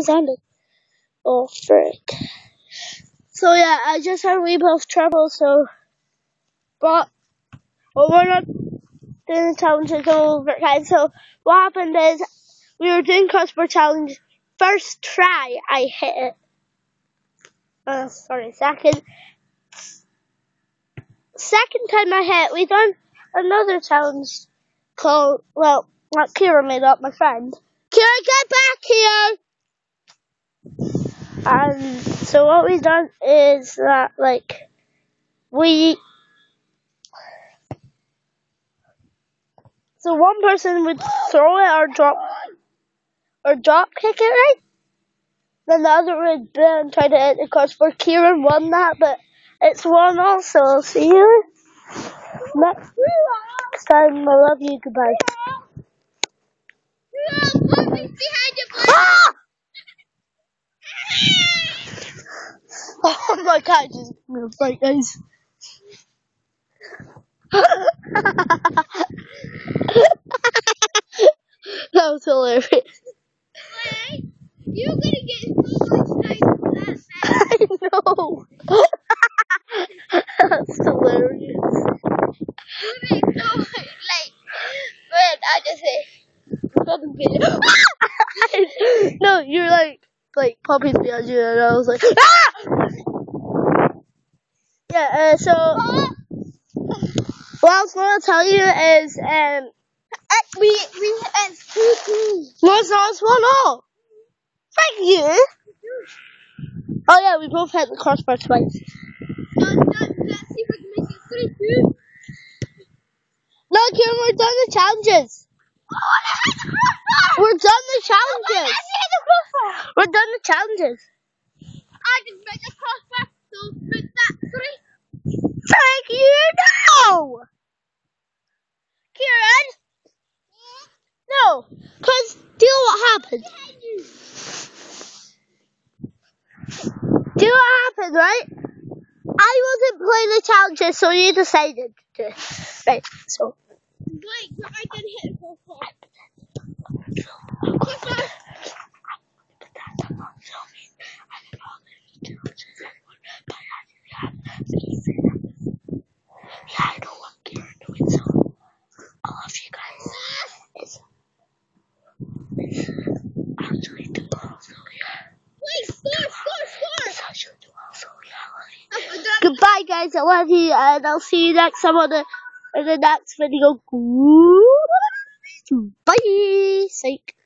is ending. Oh, frick. So yeah, I just had a wee bit of trouble, but we're not doing the challenges over time. So what happened is, we were doing crossword challenge. First try, I hit it. Second time I hit it, we done another challenge called, well, not Kira made up, my friend. Kira, get back here! And so what we done is that, so one person would throw it or drop kick it, right? Then the other would try to hit the crossbar. Kieran won that, but it's won also. See you next time. I love you. Goodbye. Ah! Oh my god, just moved right, guys. That was hilarious. You're gonna get so much nice for that. I know. That's hilarious. You make so much, when I just say, fucking video. No, you're like popping behind you, and I was like, ah! Yeah. So what I was gonna tell you is, We it's 2-2. no, it's not. It's 1-0. Thank you. Oh yeah, we both hit the crossbar twice. Let's see if we can make it 3-2. No, Kieran, we're done the challenges. We're done the challenges. We're done the challenges. I just made a crossbar, so with that 3. Thank you. No, Kieran. No, because do you know what happened? Do you know what happened, right? I wasn't playing the challenges, so you decided to. Right, so. Blake, I did hit a crossbar. Yeah, I know what Kieran doing, so I love you guys. It's actually too long, so yeah. Wait, score! It's actually too long, so yeah, I love you. Goodbye, guys. I love you, and I'll see you next time in the next video. Bye. Psych.